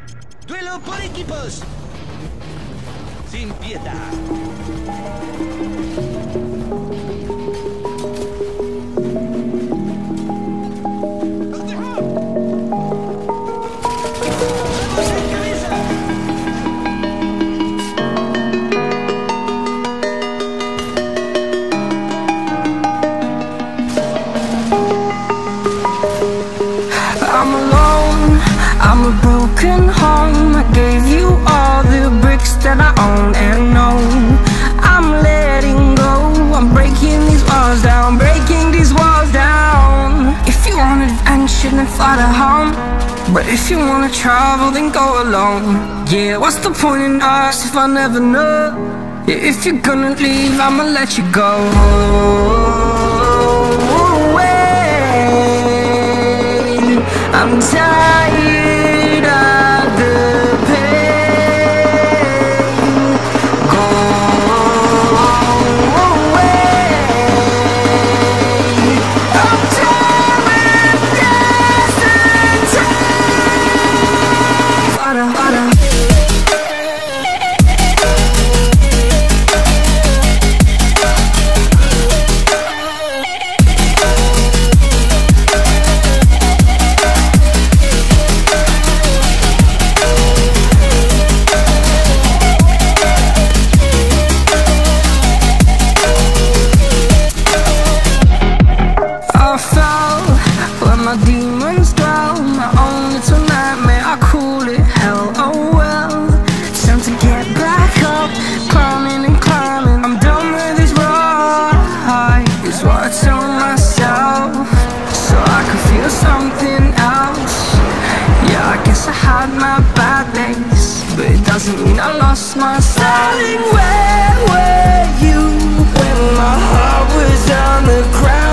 Duelo por equipos. Sin piedad. I'm alone, I'm a broken home. I gave you all the bricks that I own and know. I'm letting go, I'm breaking these walls down, breaking these walls down. If you want adventure, then fly to home. But if you wanna travel, then go alone. Yeah, what's the point in us if I never know? Yeah, if you're gonna leave, I'ma let you go. I'm tired of the pain. Go away. I'm tired of hesitation. Fada. My demons dwell, my own little nightmare, I call it hell, oh well. It's time to get back up, climbing and climbing. I'm done with this ride, is what I tell myself, so I can feel something else. Yeah, I guess I had my bad days, but it doesn't mean I lost my style. Where were you when my heart was on the ground?